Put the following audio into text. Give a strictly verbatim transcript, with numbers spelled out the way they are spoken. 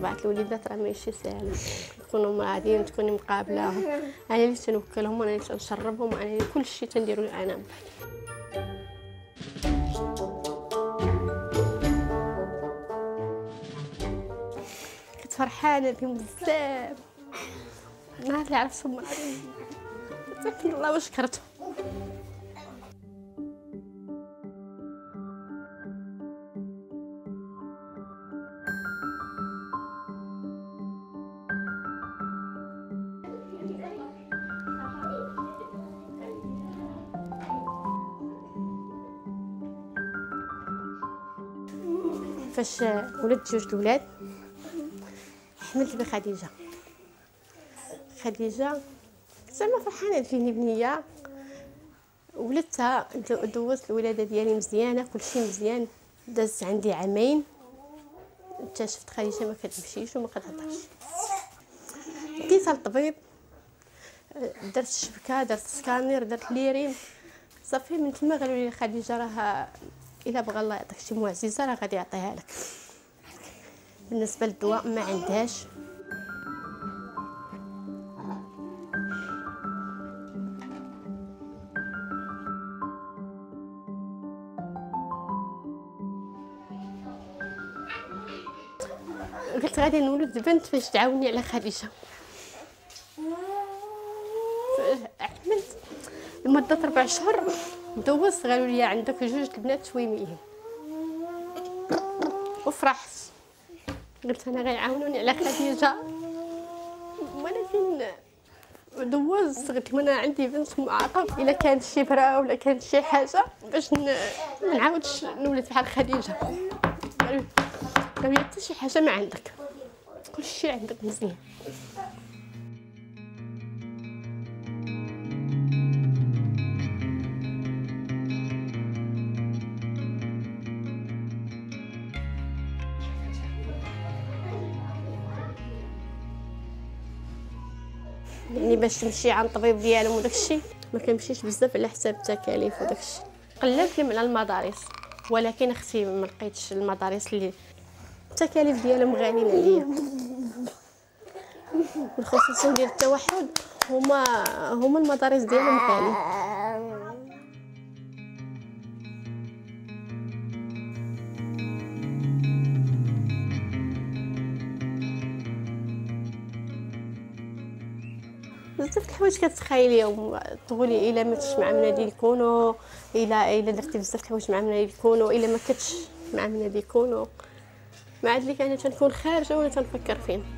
بعض الوليدات راه ماشي ساهل، يكونوا غاديين تكوني مقابلاهم، انا اللي تنوكلهم وانا اللي تنشربهم، انا اللي كلشي تنديرو انا من بعد. كنت فرحانه بهم بزاف، النهار اللي عرفتهم غادي تحمد الله وشكرته. فاش ولدت جوج الولاد حملت بخديجه خديجه زعما فرحانه فيني بنيه، ولدتها دوزت الولاده ديالي مزيانه، كلشي مزيان. داز عندي عامين اكتشفت خديجه ما كتمشيش وما كتهضرش. ديتها للطبيب، درت الشبكه، درت سكانير، درت ليرين، صافي من تما قالوا لي خديجه راه الا بغى الله يعطيك شي معجزه راه غادي يعطيها لك. بالنسبه للدواء ما عندهاش. قلت غادي نولد بنت باش تعاوني على خديجه. حملت لمده ربع شهور، دوزت قالوا لي عندك جوج البنات تويميين، وفرحت. قلت انا غيعاونوني على خديجه، ولكن دوزت قلت انا عندي بنت معاقه، الا كانت شي برا ولا كانت شي حاجه باش ما نعاودش نولد بحال خديجه. قالوا لي حتى شي حاجه ما عندك، كلشي عندك مزيان. يعني باش تمشي عند الطبيب ديالهم وداكشي ما كنمشيش بزاف على حساب التكاليف وداكشي. قلبت على المدارس ولكن اختي ما لقيتش المدارس اللي التكاليف ديالهم غاليين عليا، بالخصوص ديال التوحد هما هما المدارس ديالهم غاليين. بزاف د الحوايج كتخايليهم، تقولي الا ما درتش مع منادي يكونوا، الا الا درتي بزاف د الحوايج مع منادي يكونوا، الا ما كنتش مع منادي يكونوا. مع هاد اللي كانت تنكون خارجه وانا تنفكر فين.